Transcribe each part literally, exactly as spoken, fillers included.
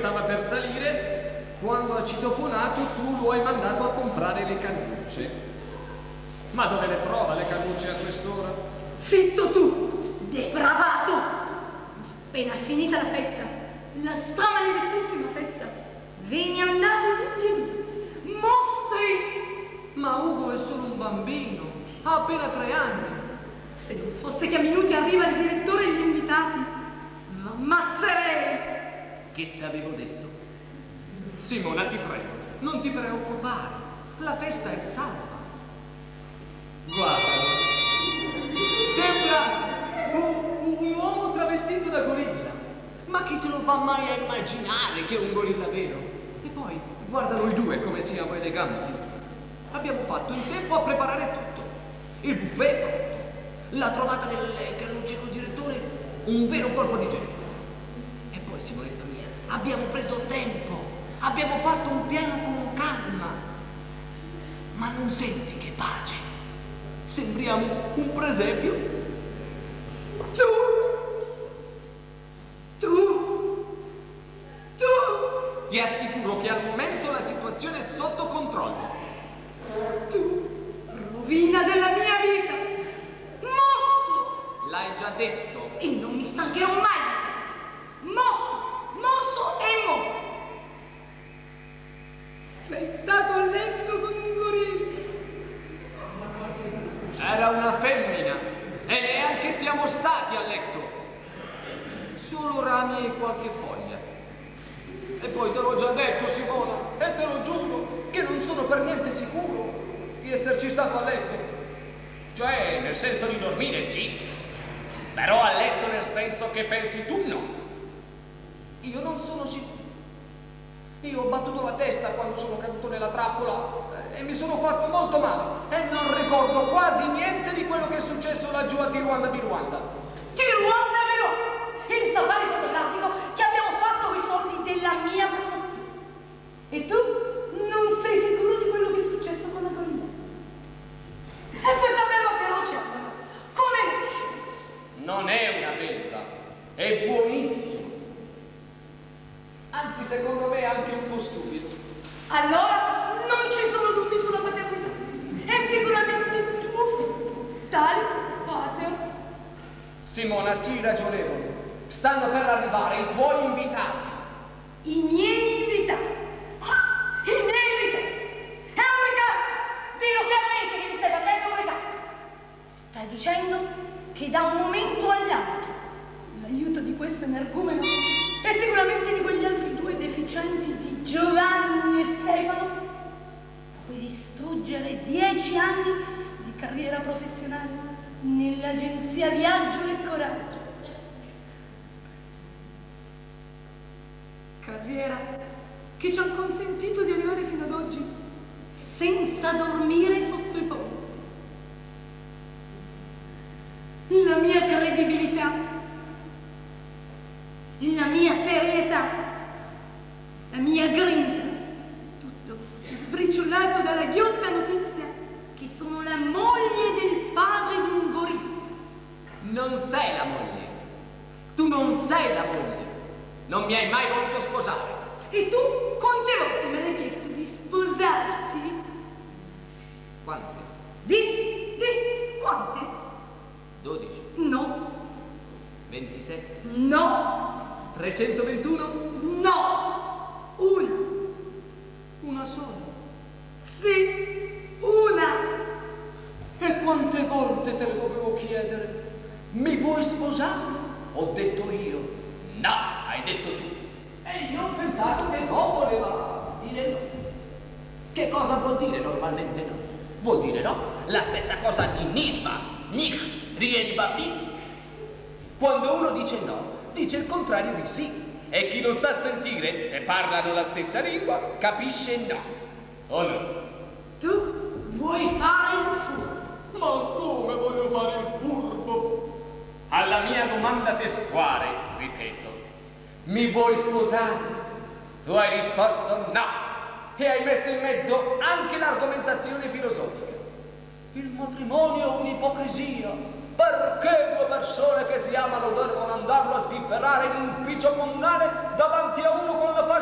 stava per salire quando ha citofonato, tu lo hai mandato a comprare le cannucce. Ma dove le trova le cannucce a quest'ora? Zitto tu, depravato! Appena finita la festa, la stramaledettissima festa, ve ne andate tutti e due, mostri! Ma Ugo è solo un bambino, ha appena tre anni. Se non fosse che a minuti arriva il direttore e gli invitati, m'ammazzerei! Che t'avevo detto? Simona, ti prego, non ti preoccupare, la festa è salva. Guardalo, sembra un, un uomo travestito da gorilla. Ma chi se lo fa mai a immaginare che è un gorilla vero? E poi, guarda noi due come siamo eleganti. Abbiamo fatto in tempo a preparare tutto. Il buffet pronto, la trovata delle cannucce col direttore, un vero colpo di genio. E poi, Simonetta mia, abbiamo preso tempo, abbiamo fatto un piano con calma. Ma non senti che pace? Sembriamo un presepio. Tu, tu, tu. Ti assicuro che al momento la situazione è sotto controllo. Tu, rovina della mia vita, mostro. L'hai già detto. E non mi stancherò mai. Mostro, mostro e mostro. Sei stato a letto con un gorilla. Era una femmina e neanche siamo stati a letto. Solo rami e qualche foglia. E poi te l'ho già detto, Simona, e te lo giuro, che non sono per niente sicuro di esserci stato a letto. Cioè, nel senso di dormire, sì. Però a letto nel senso che pensi tu, no. Io non sono sicuro. Io ho battuto la testa quando sono caduto nella trappola e mi sono fatto molto male e non ricordo quasi niente di quello che è successo laggiù a Tiruanda Biruanda. Tiruanda Biruanda! Il safari fotografico che abbiamo fatto con i soldi della mia promozione. E tu non sei sicuro di quello che è successo con la gorillessa? E questa belva feroce, come esce? Non è una belva, è buonissima. Anzi, secondo me è anche un po' stupido. Allora non ci sono dubbi sulla paternità. È sicuramente tuo figlio, Talis Pater. Simona, sii ragionevole. Stanno per arrivare i tuoi invitati. I miei invitati? Ah, i miei invitati! È un ricatto! Dillo chiaramente che mi stai facendo un ricatto. Stai dicendo che da un momento all'altro l'aiuto di questo energumeno e sicuramente di quegli altri due deficienti di Giovanni e Stefano puoi distruggere dieci anni di carriera professionale nell'agenzia Viaggio e Coraggio. Carriera che ci ha consentito di arrivare fino ad oggi senza dormire sotto i ponti. La mia credibilità, la mia serietà, la mia grinta, tutto sbriciolato dalla ghiotta notizia che sono la moglie del padre di un gorilla. Non sei la moglie. Tu non sei la moglie. Non mi hai mai voluto sposare. E tu quante volte me l'hai chiesto di sposarti? Quante? Di, di, quante? dodici. No. ventisette. No. trecentoventuno? No. Una. Una sola. Sì, una. E quante volte te lo dovevo chiedere? Mi vuoi sposare? Ho detto io. No, hai detto tu. E io ho pensato che no, voleva dire no. Che cosa vuol dire normalmente no? Vuol dire no, la stessa cosa di nisba, nich, rienbabli. Quando uno dice no, dice il contrario di sì. E chi lo sta a sentire, se parlano la stessa lingua, capisce no. O no? Tu vuoi fare il furbo? Ma come voglio fare il furbo? Alla mia domanda testuale, ripeto, mi vuoi sposare? Tu hai risposto no e hai messo in mezzo anche l'argomentazione filosofica. Il matrimonio è un'ipocrisia. Perché due persone che si amano devono andarlo a spifferare in un ufficio comunale davanti a uno con la fascia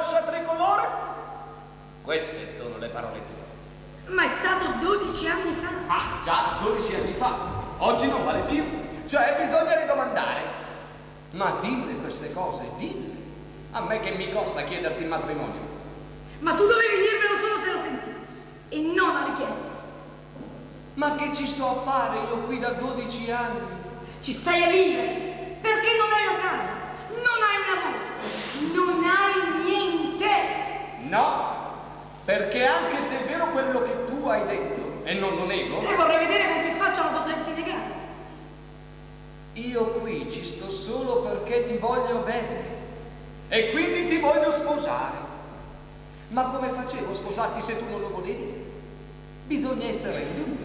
fascia tricolore? Queste sono le parole tue. Ma è stato dodici anni fa. Ah, già, dodici anni fa. Oggi non vale più. Cioè, bisogna ridomandare. Ma dille queste cose, dille. A me che mi costa chiederti il matrimonio. Ma tu dovevi dirmelo solo se lo sentivi. E non a richiesta. Ma che ci sto a fare io qui da dodici anni? Ci stai a vivere. Perché non hai una casa. Non hai un lavoro. Non hai niente. No. Perché anche se è vero quello che tu hai detto, e non lo nego... E vorrei vedere con che faccia lo potresti negare. Io qui ci sto solo perché ti voglio bene. E quindi ti voglio sposare. Ma come facevo a sposarti se tu non lo volevi? Bisogna essere in due.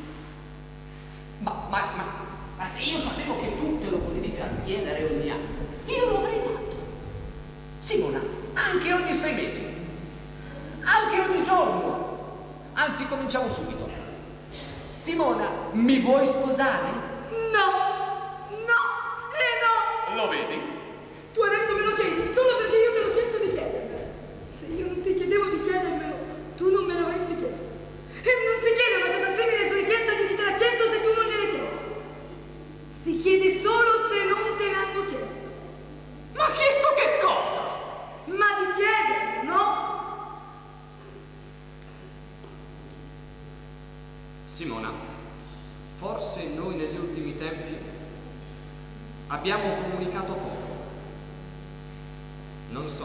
Ma, ma, ma, ma se io sapevo che tu te lo volevi far chiedere ogni anno, io lo avrei fatto. Simona, anche ogni sei mesi. Anche ogni giorno. Anzi, cominciamo subito. Simona, mi vuoi sposare? No, no e no. Lo vedi? Tu adesso me lo chiedi solo perché io te l'ho chiesto di chiedermelo. Se io non ti chiedevo di chiedermelo, tu non me l'avresti chiesto. E non si chiede una cosa simile su richiesta di chi te l'ha chiesto se tu non gliel'hai chiesto. Si chiede solo se non te l'hanno chiesto. Ma chiesto che cosa? Ma di chiederlo, no? Simona, forse noi negli ultimi tempi abbiamo comunicato poco. Non so.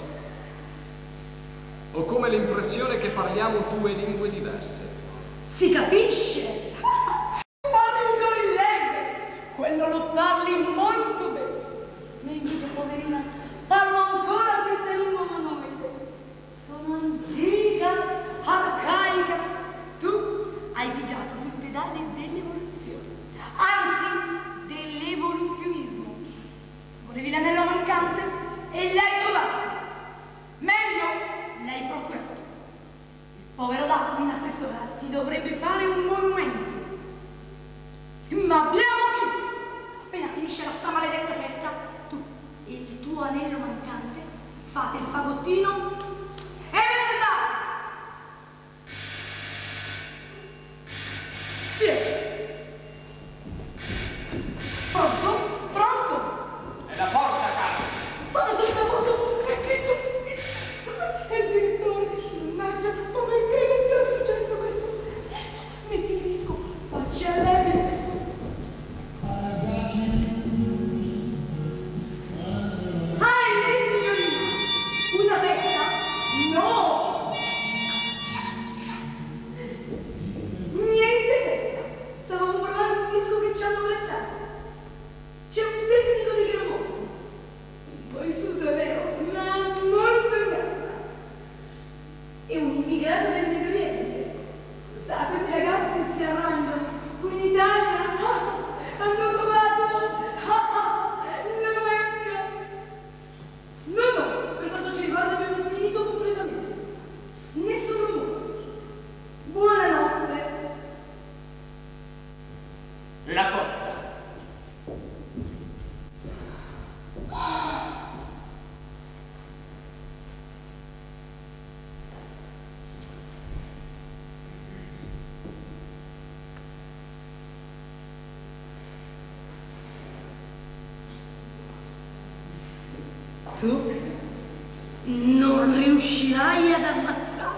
Ho come l'impressione che parliamo due lingue diverse. Si capisce? Parli un gorillese! Quello lo parli molto bene. Ma invece, poverina, parlo ancora questa lingua, ma non vede. Sono antica, arcaica. Tu hai pigiato sul pedale dell'evoluzione. Anzi, dell'evoluzionismo. Volevi l'anello mancante e l'hai trovato. Meglio, l'hai procurato. Il povero Darwin a quest'ora ti dovrebbe fare un monumento. Ma abbiamo chiuso. Appena finisce la sta maledetta festa, tu e il tuo anello mancante fate il fagottino e ve ne andate. Sì. Pronto? Pronto? È la porta, caro. Vado sul posto. E zitto, zitto. E il direttore. Mannaggia, ma perché mi sta succedendo questo? Certo, metti il disco. Faccia lei. Ah, lei, signorina. Una festa? No. Niente festa. Stavamo provando un disco che ci hanno prestato. C'è un tecnico di grammofono. Un po' vissuto, è vero, ma molto in gamba. È un immigrato del Medio Oriente. Sa, questi ragazzi si arrangiano. Qui in Italia ah, hanno trovato ah, la Mecca. No, no, per quanto ci riguarda abbiamo finito completamente. Nessun rumore. Buonanotte. La cozza. Tu non riuscirai ad ammazzarmi.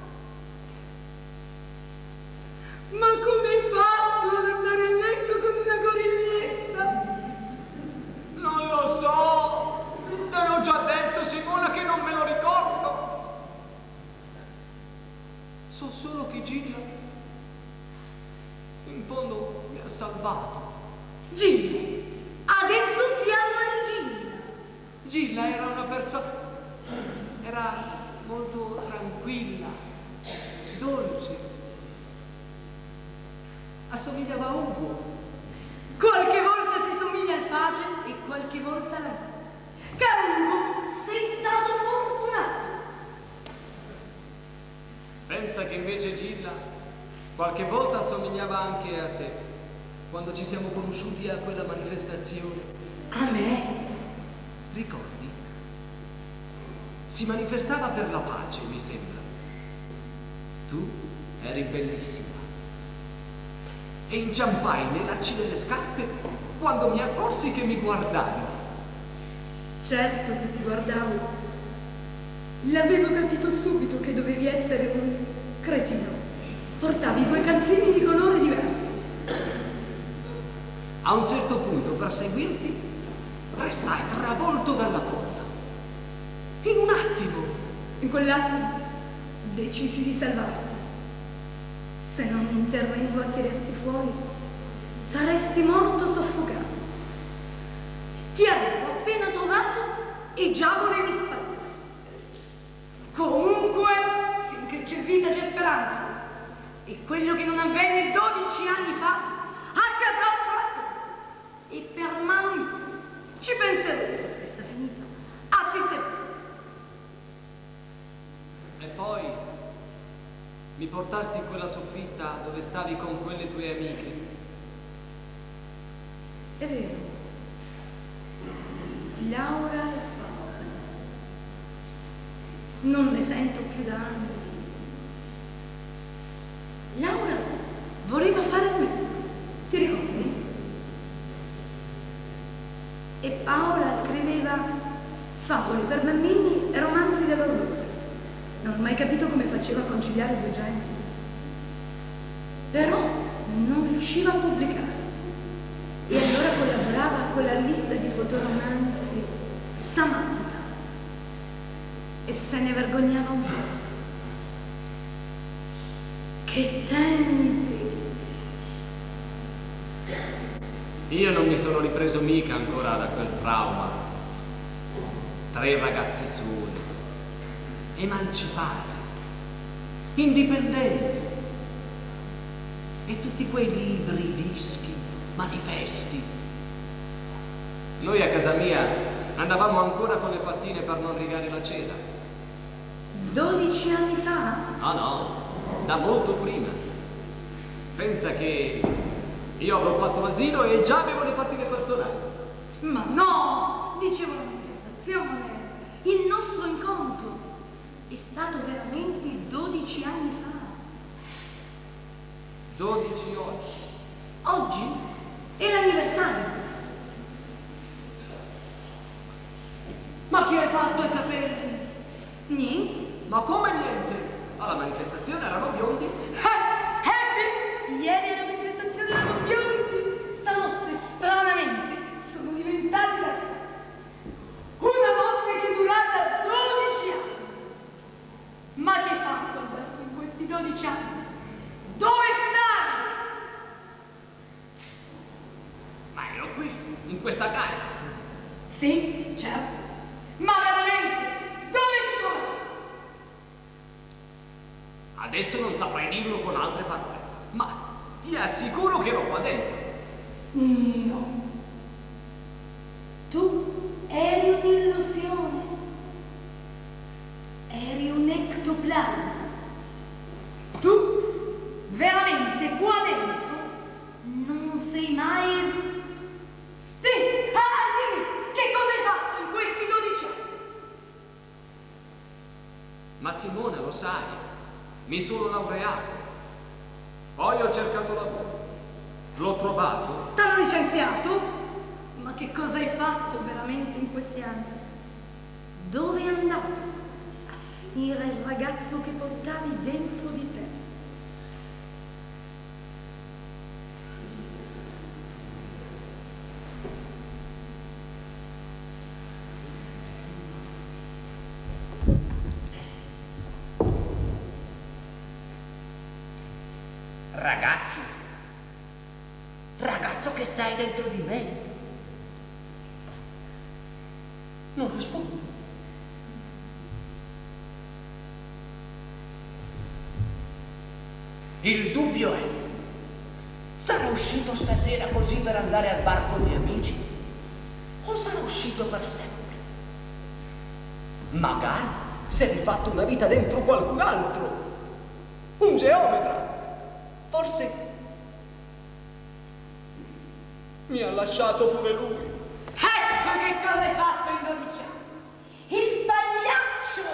Ma come hai fatto ad andare a letto con una gorilletta? Non lo so. Te l'ho già detto, Simona, che non me lo ricordo. So solo che Gilla, in fondo, mi ha salvato. Gilla, adesso siamo in Gilla. Gilla era una persona... era molto tranquilla, dolce. Assomigliava a Ugo. Qualche volta si somiglia al padre e qualche volta alla madre. Caro Ugo, sei stato fortunato. Pensa che invece Gilla qualche volta assomigliava anche a te, quando ci siamo conosciuti a quella manifestazione. A me? Ricordi? Si manifestava per la pace, mi sembra. Tu eri bellissima. E inciampai nei lacci delle scarpe quando mi accorsi che mi guardavi. Certo che ti guardavo. L'avevo capito subito che dovevi essere un cretino. Portavi due calzini di colore diverso. A un certo punto, per seguirti, restai travolto dalla folla. In un attimo. In quell'attimo decisi di salvarti. Se non intervenivo a tirarti fuori, saresti morto soffocato. Ti avevo appena trovato e già volevi sparire. Comunque, finché c'è vita c'è speranza. E quello che non avvenne dodici anni fa accadrà fra. E per mano mia ci penseremo alla festa finita. Assiste. E poi mi portasti in quella soffitta dove stavi con quelle tue amiche. È vero. Laura e Paola. Non le sento più da anni. Laura voleva fare il medico, ti ricordi? E Paola scriveva favole per bambini e romanzi dell'orrore. Non ho mai capito come faceva a conciliare due generi. Però non riusciva a pubblicare. E allora collaborava con la lista di fotoromanzi Samantha. E se ne vergognava un po'. Che tempi! Io non mi sono ripreso mica ancora da quel trauma. Tre ragazze sole, emancipate, indipendenti. E tutti quei libri, dischi, manifesti. Noi a casa mia andavamo ancora con le pattine per non rigare la cena. Dodici anni fa? No, no, da molto prima. Pensa che io avrò fatto l'asilo e già avevo le pattine personali. Ma no! Dicevo la manifestazione. Il nostro incontro è stato veramente dodici anni fa. Dodici oggi. Oggi è l'anniversario. Ma chi hai fatto ai capelli? Niente. Ma come niente? Alla manifestazione erano biondi. Eh, eh sì! Ieri alla manifestazione erano biondi. Stanotte, stranamente, sono diventati la strada. Una notte che è durata dodici anni. Ma che hai fatto, Alberto, in questi dodici anni? Dove stavi? Ma ero qui, in questa casa. Sì, certo. Ma veramente, dove ti trovi? Adesso non saprei dirlo con altre parole, ma ti assicuro che ero qua dentro. No. Tu eri un'illusione. Eri un ectoplasma. Tu, veramente, qua dentro, non sei mai esistito. Di, avanti, che cosa hai fatto in questi dodici anni? Ma Simone, lo sai, mi sono laureato. Poi ho cercato lavoro. L'ho trovato. T'hanno licenziato? Ma che cosa hai fatto veramente in questi anni? Dove è andato a finire il ragazzo che portavi dentro di te? Ragazzo, ragazzo che sei dentro di me. Non rispondo. Il dubbio è, sarà uscito stasera così per andare al bar con gli amici? O sarà uscito per sempre? Magari si è rifatto una vita dentro qualcun altro. Un geometra. Forse Mi ha lasciato pure lui. Ecco che cosa hai fatto in dodici anni. Il pagliaccio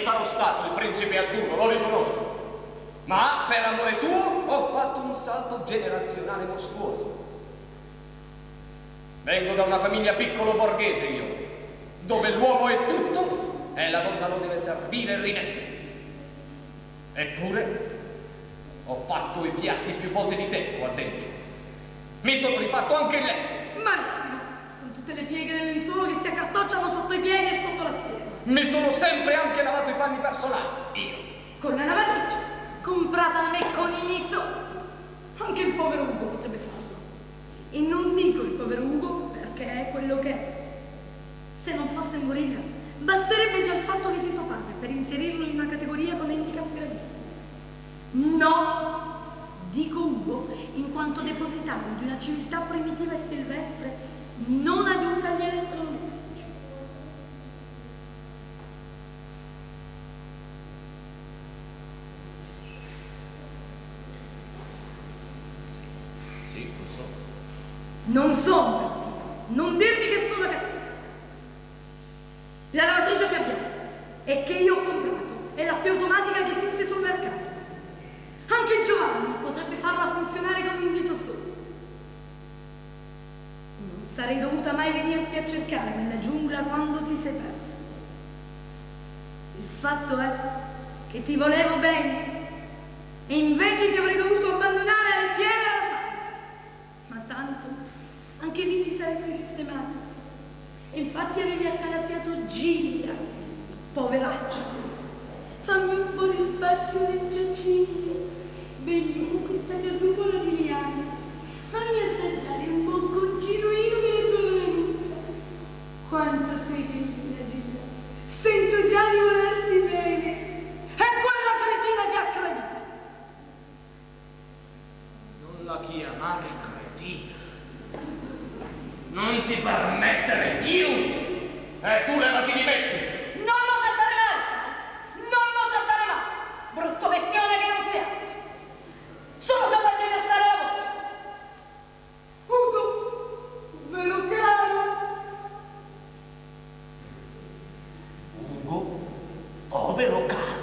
sarò stato il principe azzurro, lo riconosco. Ma per amore tuo ho fatto un salto generazionale mostruoso. Vengo da una famiglia piccolo borghese io, dove l'uomo è tutto e la donna lo deve servire e rimettere. Eppure ho fatto i piatti più volte di te qua dentro. Mi sono rifatto anche il letto. Malissimo, con tutte le pieghe del lenzuolo che si accartocciano sotto i piedi e sotto la schiena. Mi sono sempre anche lavato i panni personali, io. Con la lavatrice, comprata da me con i miei soldi. Anche il povero Ugo potrebbe farlo. E non dico il povero Ugo perché è quello che è. Se non fosse un gorilla, basterebbe già il fatto che sia suo padre per inserirlo in una categoria con handicap gravissimi. No, dico Ugo in quanto depositario di una civiltà primitiva e silvestre non adusa agli elettrodomestici. Sì, lo so. Non sono cattiva, non dirmi che sono cattiva. La lavatrice che abbiamo e che io ho comprato è la più automatica che esiste sul mercato. Anche Giovanni potrebbe farla funzionare con un dito solo. Non sarei dovuta mai venirti a cercare nella giungla quando ti sei perso. Il fatto è che ti volevo bene e invece ti avrei dovuto abbandonare alle fiere e alla fame. Ma tanto, anche lì ti saresti sistemato. E infatti avevi accalappiato Giglia, poveraccio. Fammi un po' di spazio nel giaciglio. Vedi questa casupola di liane. Fammi assaggiare un bocconcino io delle tue melanucce. Quanto sei bellina, Giglia. Sento già di volerti bene. E quella cretina ti ha creduto. Non la chiamare cretina. Non ti permettere più. E tu levati di mezzo. Non lo trattare mai, sai? Non lo trattare mai. Brutto bestione che non sia. Sono capace di alzare la voce. Ugo, vero caro? Ugo, povero caro.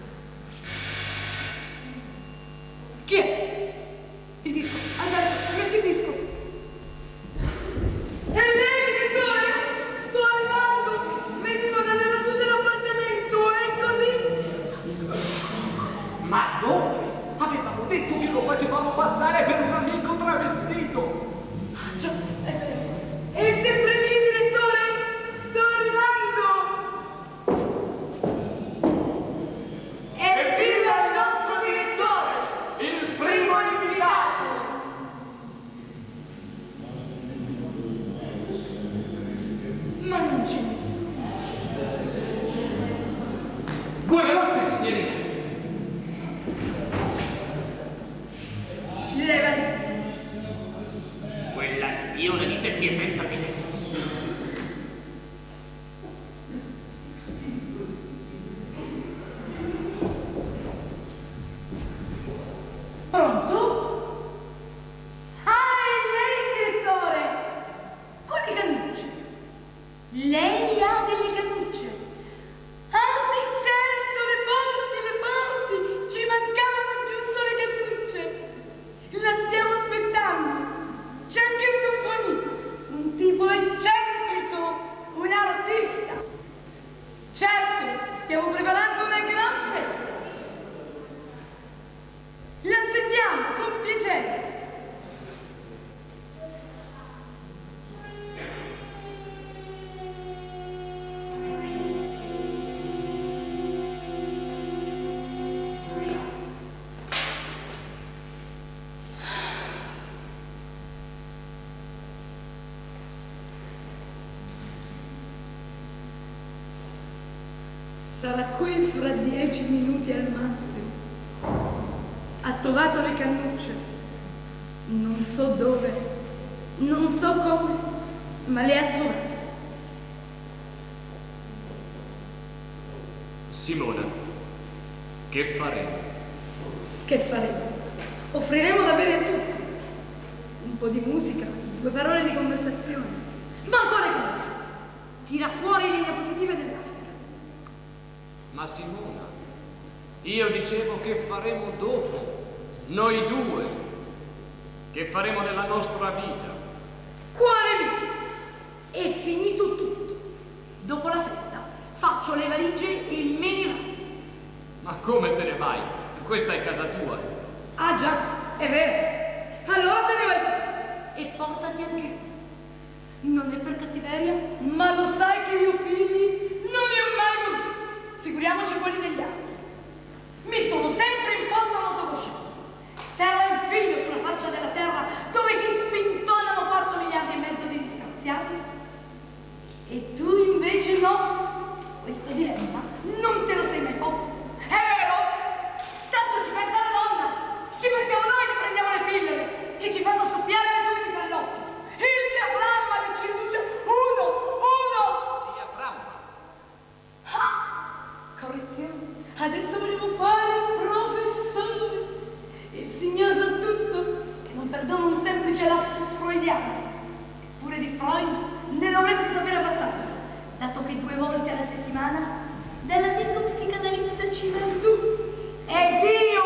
Chi è? Il disco. Andate, metti il disco. E lei, direttore? Sto arrivando. Venivo da lassù dell'appartamento, è così? Ma dove? Avevamo detto che lo facevamo passare per un amico travestito. Già, è vero. È sempre lì, direttore? Sto arrivando. Evviva il nostro direttore! Il primo invitato. Ma non c'è nessuno. Buonanotte, signorina. Levati. Quella spione di seppie senza pisello. Pronto? Ah, è lei, direttore! Con le cannucce. Lei ha delle cannucce. Ah, sì, certo, le porti, le porti. Ci mancavano giusto le cannucce. La stiamo aspettando. C'è anche uno suo amico, un tipo eccentrico, un artista. Certo, stiamo preparando una gran festa. L'aspettiamo, con piacere. Sarà qui fra dieci minuti al massimo. Ha trovato le cannucce. Non so dove, non so come, ma le ha trovate. Simona, che faremo? Che faremo? Offriremo da bere a tutti. Un po' di musica, due parole di conversazione. Ma quale conversazione? Tira fuori le diapositive dell'Africa. Ma Simona, io dicevo che faremo dopo, noi due, che faremo nella nostra vita. Quale vita? È finito tutto. Dopo la festa faccio le valigie e me ne vado. Ma come te ne vai? Questa è casa tua. Ah già, è vero. Allora te ne vai tu. E portati anche tu. Non è per cattiveria, ma lo sai che io figli non ne ho mai voluto. Figuriamoci quelli degli altri. Mi sono sempre imposta un'autocoscienza. Serra un figlio sulla faccia della terra dove si spintonano quattro miliardi e mezzo di disgraziati? E tu invece no? Questo dilemma non te lo sei mai posto. È vero? Tanto ci pensa la donna. Ci pensiamo noi che prendiamo le pillole che ci fanno scoppiare le tubi di Falloppi. Il diaframma che ci riduce uno, uno. Diaframma? Ah, correzione. Adesso volevo fare il professore. Il signor sa tutto e non perdona un semplice lapsus freudiano. Eppure di Freud ne dovresti sapere abbastanza, dato che due volte alla settimana dall'amico psicanalista ci vai tu. Ed io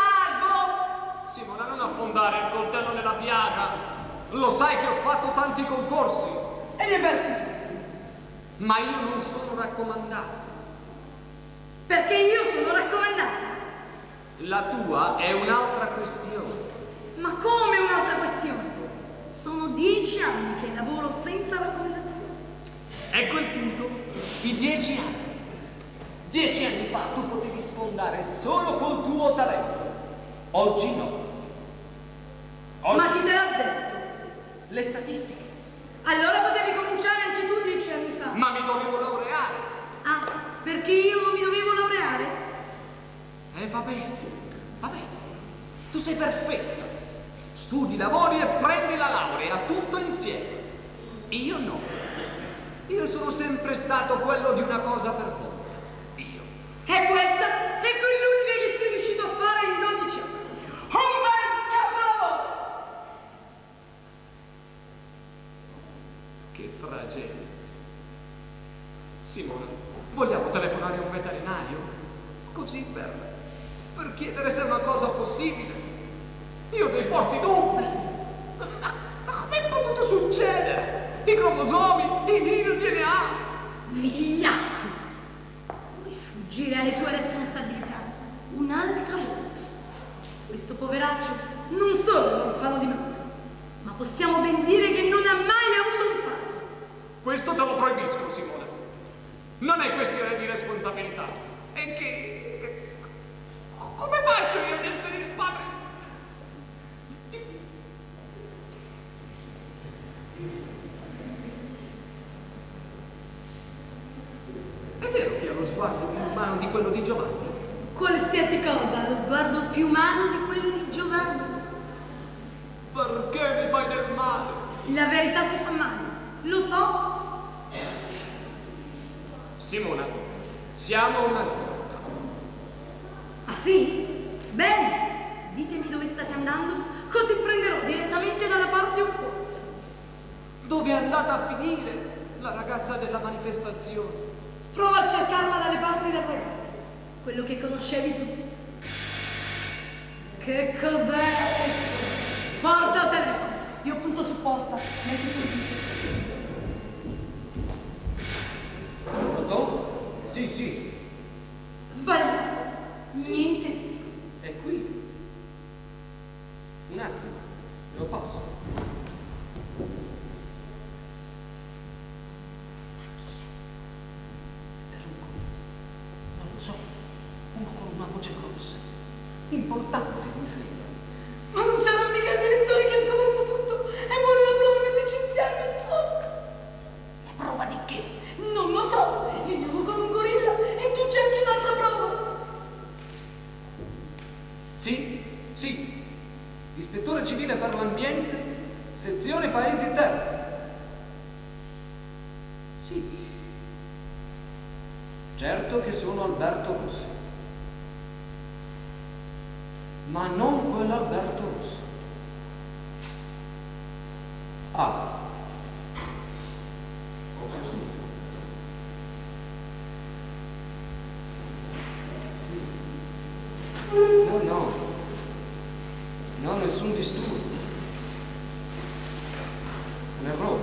pago! Simona, non affondare il coltello nella piaga. Lo sai che ho fatto tanti concorsi. E li hai persi tutti. Ma io non sono raccomandato. Perché io sono raccomandata. La tua è un'altra questione. Ma come un'altra questione? Sono dieci anni che lavoro senza raccomandazione. Ecco il punto. I dieci anni. Dieci anni fa tu potevi sfondare solo col tuo talento. Oggi no. Oggi... Ma chi te l'ha detto? Le statistiche. Allora potevi cominciare anche tu dieci anni fa. Ma mi dovevo laureare. Ah, perché io non mi dovevo laureare? Eh, va bene, va bene. Tu sei perfetta. Studi, lavori e prendi la laurea, tutto insieme. Io no. Io sono sempre stato quello di una cosa per volta. Io. E questa è quell'unica che sei riuscito a fare in dodici anni. Un bel capolavoro! Che tragedia. Simona, vogliamo telefonare a un veterinario? Così per, per chiedere se è una cosa possibile. Io ho dei forti dubbi. Ma, ma com'è potuto succedere? I cromosomi, il D N A. Vigliacco! Vuoi sfuggire alle tue responsabilità un'altra volta? Questo poveraccio non solo è un orfano di madre, ma possiamo ben dire che non ha mai avuto un padre. Questo te lo proibisco, Simona. Non è questione di responsabilità. È che... che come faccio io ad essere il padre? È vero che ha lo sguardo più umano di quello di Giovanni? Qualsiasi cosa ha lo sguardo più umano di quello di Giovanni. Perché mi fai del male? La verità ti fa male, lo so. Simona, siamo una svolta. Ah sì? Bene, ditemi dove state andando, così prenderò direttamente dalla parte opposta. Dove è andata a finire la ragazza della manifestazione? Prova a cercarla dalle parti del ragazzo, quello che conoscevi tu. Che cos'è questo? Porta o telefono, io punto su porta, metti sul dito. Pronto? Sì, sì. Sbagliato, niente rischio. È qui. Un attimo, lo passo. Non lo so, uno con una voce grossa. Importante, mi sembra. Ma non sarà mica il direttore che ha scoperto tutto e voleva proprio licenziarmi in tocco. La prova di che? Non lo so, veniamo con un gorilla e tu cerchi un'altra prova. Sì, sì. Ispettore civile per l'ambiente, sezione paesi terzi. Sì. Certo che sono Alberto Rossi. Ma non quell'Alberto Rossi. Ah. Ho capito. no. No, nessun disturbo. Un errore.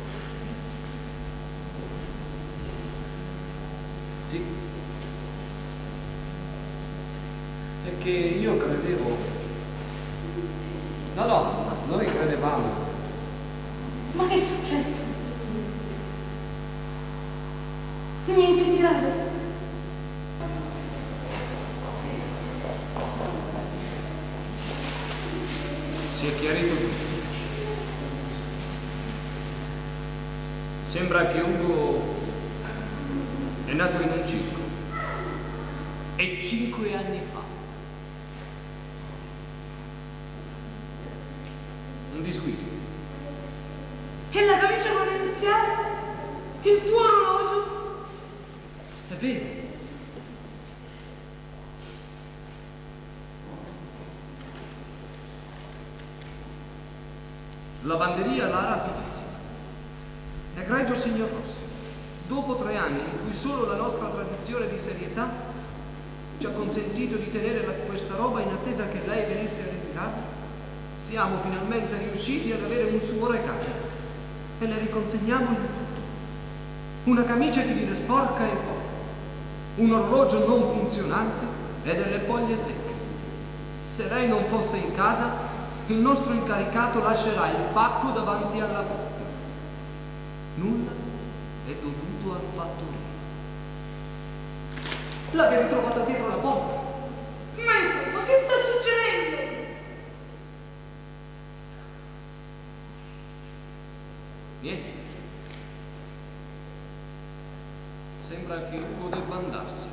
Sì. È che io credevo... No, no, noi credevamo. Ma che è successo? Niente di raro. Si è chiarito tutto. Sembra che Ugo è nato in un circo. E cinque anni fa. Un disguido. E la camicia con le iniziali? Il tuo orologio? È vero. Lavanderia Lara rapidissima. Egregio signor Rossi, dopo tre anni in cui solo la nostra tradizione di serietà ci ha consentito di tenere la, questa roba in attesa che lei venisse a ritirarla, siamo finalmente riusciti ad avere un suo regalo e le riconsegniamo il tutto. Una camicia di lino sporca e poca, un orologio non funzionante e delle foglie secche. Se lei non fosse in casa, il nostro incaricato lascerà il pacco davanti alla porta. Nulla è dovuto al fattorio. L'abbiamo trovata dietro la porta. Ma insomma, che sta succedendo? Niente. Sembra che Ugo debba andarsene.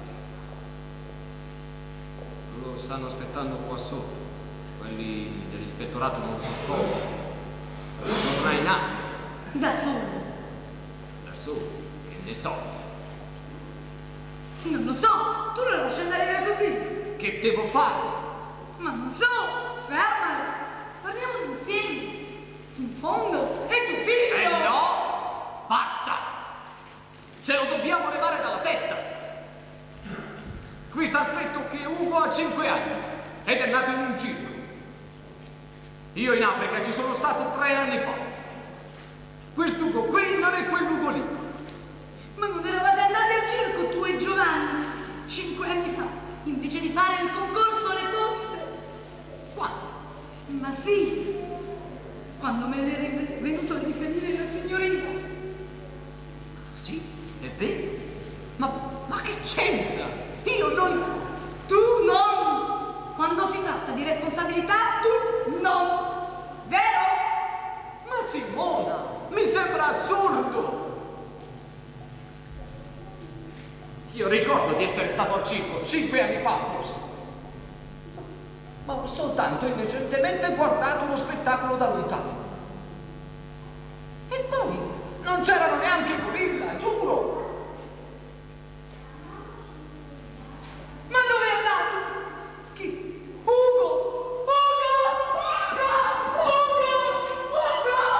Lo stanno aspettando qua sotto. Quelli dell'ispettorato non so come. Torna in Africa. Da solo. Da solo, che ne so. Non lo so, tu lo lasci andare via così. Che devo fare? Ma non so, fermalo. Parliamo insieme. In fondo, è tuo figlio. Eh no, basta. Ce lo dobbiamo levare dalla testa. Qui sta scritto che Ugo ha cinque anni ed è nato in un circo. Io in Africa ci sono stato tre anni fa. Quest'Ugo qui non è quell'Ugo lì. Ma non eravate andati al circo tu e Giovanni cinque anni fa, invece di fare il concorso alle poste? Quando? Ma sì, quando me l'era venuto a riferire la signorina. Sì, è vero. Ma, ma che c'entra? Io non... Tu non! Quando si tratta di responsabilità, tu non! Vero? Ma Simona, mi sembra assurdo! Io ricordo di essere stato al circo cinque anni fa, forse. Ma ho soltanto innocentemente guardato uno spettacolo da lontano. E poi non c'erano neanche i gorilla, giuro! Ma dove è andato? Chi? Ugo! Ugo! Ugo! Ugo! Ugo!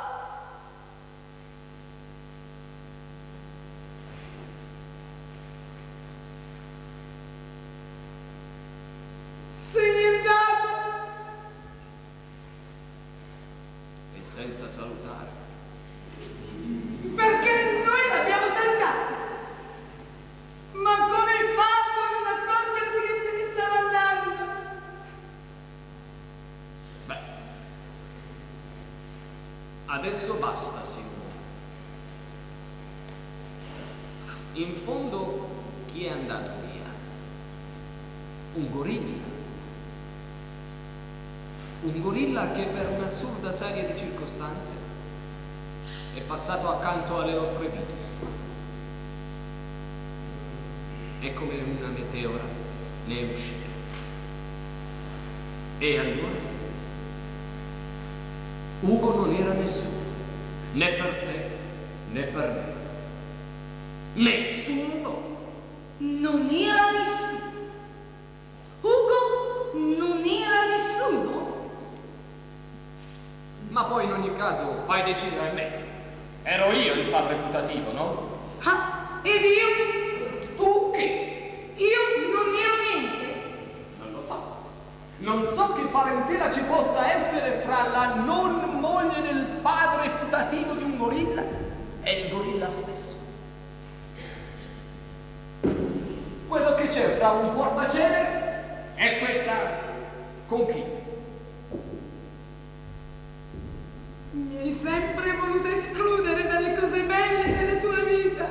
Se n'è andato! E senza salutare. Perché noi l'abbiamo salutato! Ma come hai fatto a non accorgerti che se ne stava andando? Beh, adesso basta, Simone. In fondo, chi è andato via? Un gorilla. Un gorilla che per un'assurda serie di circostanze è passato accanto alle nostre vite. È come una meteora, ne è uscita. E allora? Ugo non era nessuno, né per te, né per me. Nessuno! Non era nessuno. Ugo non era nessuno. Ma poi in ogni caso fai decidere a me. Ero io il padre putativo, no? Ah, ed io? Tu che? Io non ero niente. Non lo so. Non so che parentela ci possa essere fra la non moglie del padre putativo di un gorilla e il gorilla stesso. Quello che c'è fra un portacenere e questa conchiglia. Mi hai sempre voluto escludere dalle cose belle della tua vita.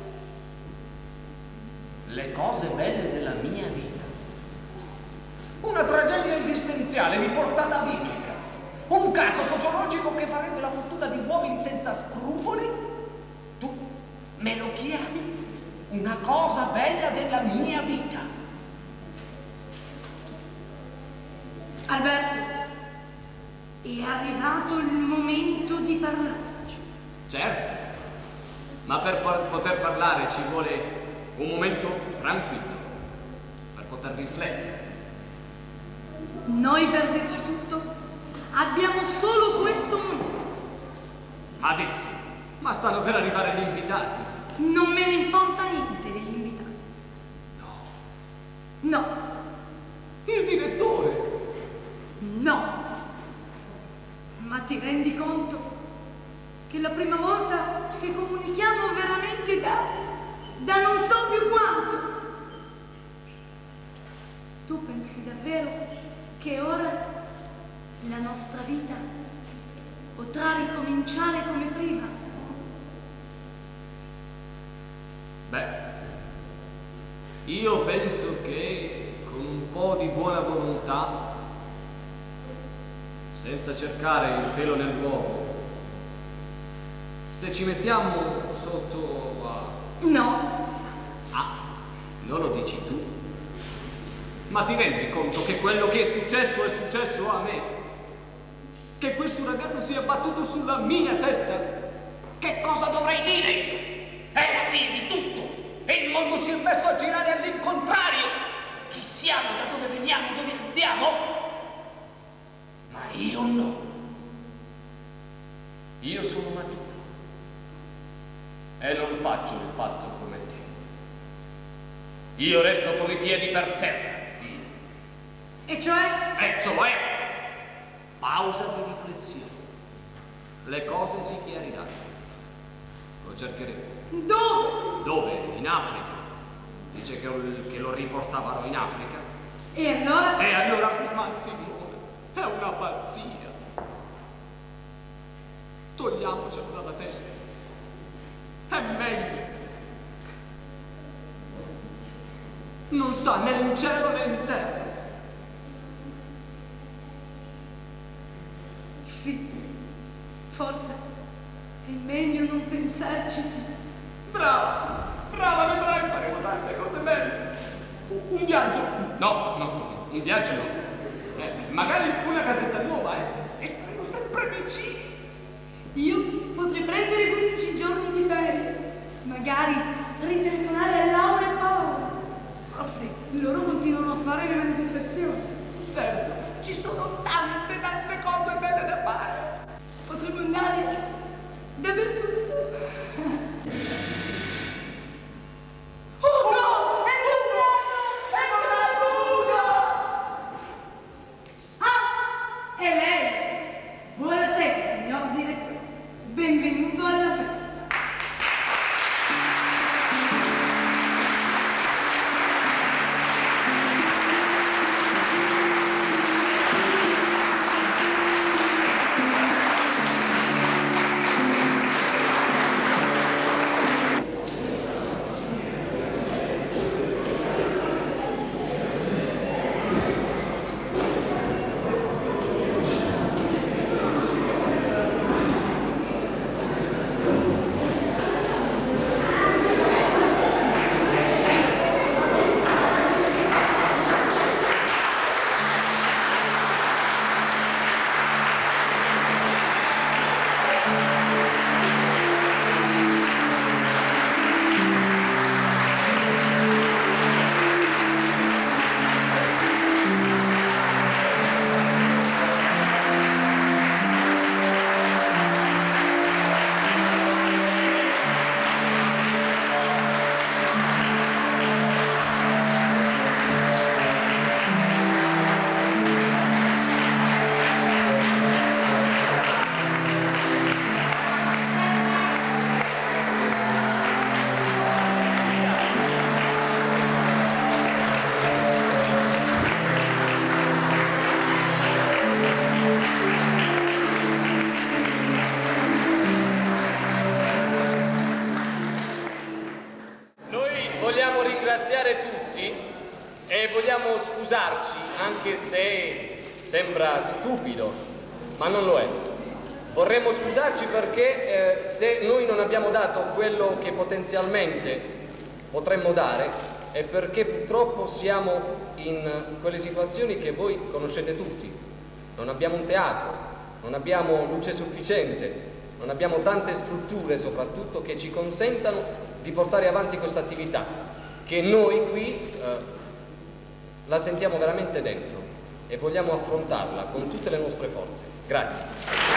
Le cose belle della mia vita. Una tragedia esistenziale di portata biblica. Un caso sociologico che farebbe la fortuna di uomini senza scrupoli. Tu me lo chiami una cosa bella della mia vita? Alberto, è arrivato il momento di parlarci. Certo, ma per poter parlare ci vuole un momento tranquillo, per poter riflettere. Noi per dirci tutto abbiamo solo questo momento. Adesso, ma stanno per arrivare gli invitati. Non me ne importa niente degli invitati. No. No. Il direttore. No. Ma ti rendi conto che la prima volta che comunichiamo veramente da, da non so più quanto? Tu pensi davvero che ora la nostra vita potrà ricominciare come prima? Beh, io penso che con un po' di buona volontà, senza cercare il pelo nell'uovo, se ci mettiamo sotto a... No. Ah, non lo dici tu? Ma ti rendi conto che quello che è successo è successo a me? Che questo uragano si è abbattuto sulla mia testa? Che cosa dovrei dire io? È la fine di tutto e il mondo si è messo a girare all'incontrario. Chi siamo, da dove veniamo, dove andiamo? Ma io no. Io sono maturo e non faccio il pazzo come te. Io resto con i piedi per terra. E cioè? E cioè? Pausa di riflessione. Le cose si chiariranno. Lo cercheremo. Dove? Dove? In Africa. Dice che, che lo riportavano in Africa. E allora? E allora, ma Simone, è una pazzia. Togliamocelo dalla testa. È meglio. Non sa né in cielo né in terra. Sì, forse è meglio non pensarci più. Brava, brava, vedrai, faremo tante cose belle. Un viaggio? No, no, un viaggio no. Eh, magari una casetta nuova, eh, e staremo sempre vicini. Io potrei prendere quindici giorni di ferie, magari ritelefonare a Laura e Paolo. Forse loro continuano a fare le manifestazioni. Certo, ci sono tante, tante cose belle da fare. Potremmo andare dappertutto. Ugo! È tornato! È tornato Ugo! Ah! È lei! Buonasera, signor direttore. Benvenuto alla festa. e vogliamo scusarci, anche se sembra stupido, ma non lo è. Vorremmo scusarci perché eh, se noi non abbiamo dato quello che potenzialmente potremmo dare è perché purtroppo siamo in quelle situazioni che voi conoscete tutti. Non abbiamo un teatro, non abbiamo luce sufficiente, non abbiamo tante strutture soprattutto che ci consentano di portare avanti questa attività, che noi qui eh, la sentiamo veramente dentro e vogliamo affrontarla con tutte le nostre forze. Grazie.